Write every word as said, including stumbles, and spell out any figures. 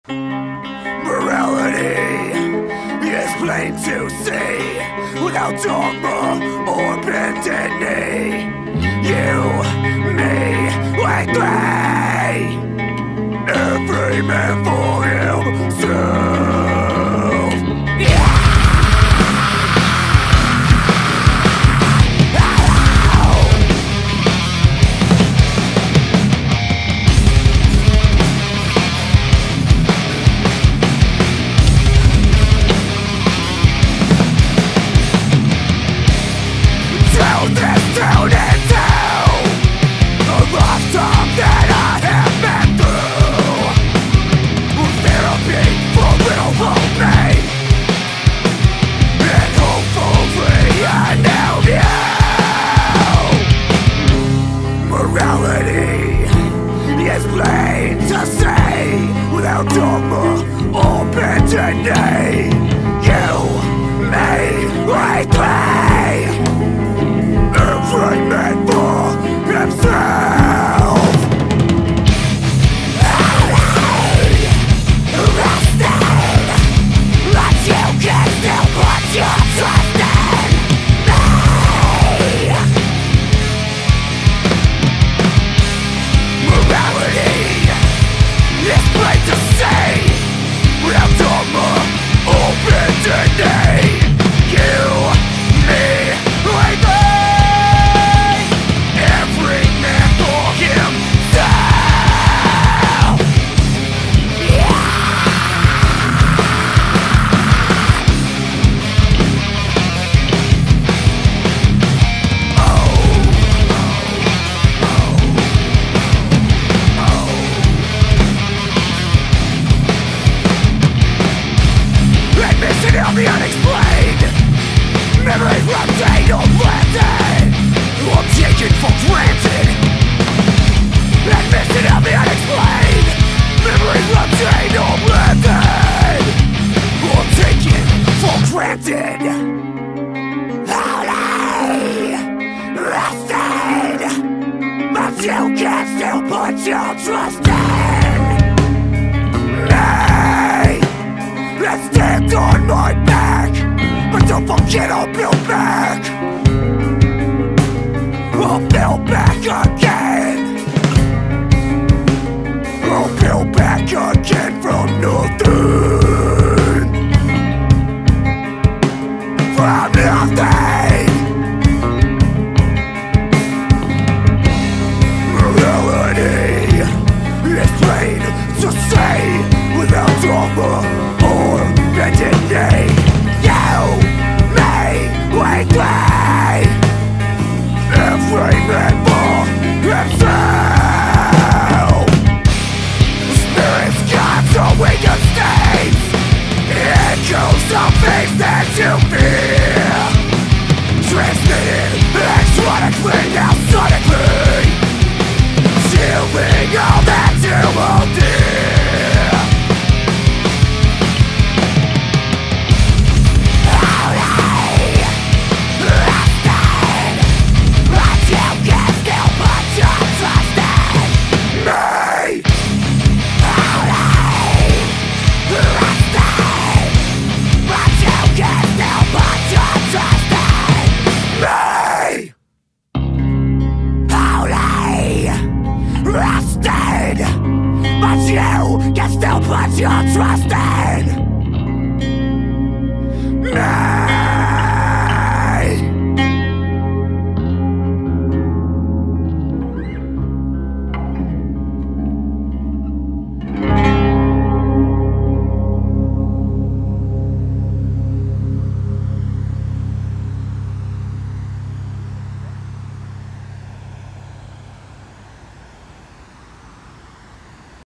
Morality is plain to see, without dogma or bended knee. You, me, like me, every man for himself. Yeah! This down and down, a lifetime that I have been through. Therapy for little old me, and hopefully I know you. Morality is plain to see, without dogma or bended knee. You, me, like me, every man for himself. Arrested, but you can still put your trust in me. Morality is plain to see, without dogma or bended knee. You, me, like me, of the unexplained, memories rotate or blended, or taken for granted. Admission of the unexplained, memories rotate or blended, or taken for granted. Holy, rested, but you can still put your trust in me. Let's stand on my back, but don't forget I'll build back. I'll build back again. I'll build back again from nothing. From nothing. Morality is plain to say, without dogma or bended knee. You, me, like me, every man for himself. Spirits, gods, awakened states, echoes of things that you fear, transmitted electronically, now sonically, sealing all that you hold dear. Rested, but you can still put your trust in.